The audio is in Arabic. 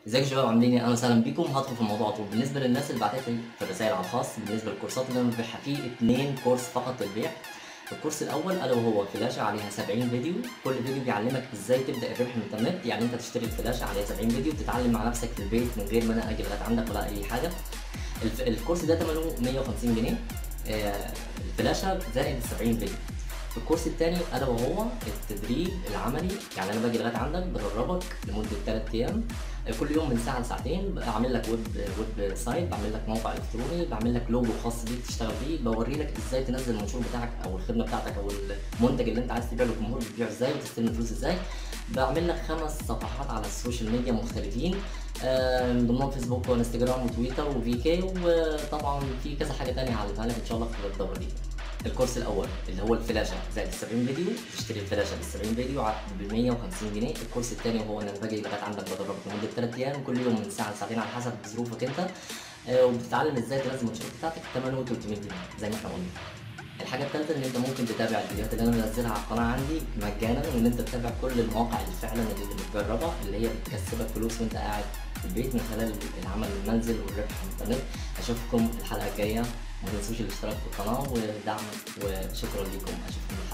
ازيكم يا شباب عاملين ايه؟ اهلا وسهلا بيكم. هدخل في الموضوع على طول. بالنسبه للناس اللي بعتت لي في الرسائل على الخاص بالنسبه للكورسات اللي انا ببيعها، في 2 كورس فقط للبيع. الكورس الاول الا وهو فلاشه عليها 70 فيديو، كل فيديو بيعلمك ازاي تبدا الربح من الانترنت. يعني انت تشتري الفلاشه عليها 70 فيديو تتعلم مع نفسك في البيت من غير ما انا اجي لغايه عندك ولا اي حاجه. الكورس ده ثمنه 150 جنيه. الفلاشه زائد ال 70 فيديو. الكورس الثاني الا وهو التدريب العملي. يعني انا باجي لغايه عندك بدربك لمده 3 ايام، كل يوم من ساعه لساعتين. بعمل لك ويب سايت، بعمل لك موقع الكتروني، بعمل لك لوجو خاص بيك تشتغل بيه، بوري لك ازاي تنزل المنشور بتاعك او الخدمه بتاعتك او المنتج اللي انت عايز تبيعه للجمهور بتبيعه ازاي وتستلم فلوس ازاي. بعمل لك 5 صفحات على السوشيال ميديا مختلفين، من ضمنهم فيسبوك وانستجرام وتويتر وفي كي، وطبعا في كذا حاجه تانية هعلمها لك ان شاء الله في الدوره دي. الكورس الاول اللي هو الفلاشه زائد ال 70 فيديو، تشتري الفلاشه بال 70 فيديو ب 150 جنيه. الكورس الثاني وهو ان انا باجي لغايه عندك بدربك لمده 3 ايام، كل يوم من ساعه لساعتين على حسب ظروفك انت، وبتتعلم ازاي تنزل المنشورات بتاعتك. ثمنه 300 جنيه زي ما احنا قلنا. الحاجه الثالثه ان انت ممكن تتابع الفيديوهات اللي انا منزلها على القناه عندي مجانا، وان انت تتابع كل المواقع اللي فعلا اللي بتجربها اللي هي بتكسبك فلوس وانت قاعد في البيت من خلال العمل من المنزل والربح من الانترنت. اشوفكم الحلقه الجايه، ما تنسوش الاشتراك في القناه والدعم، وشكرا لكم. اشوفكم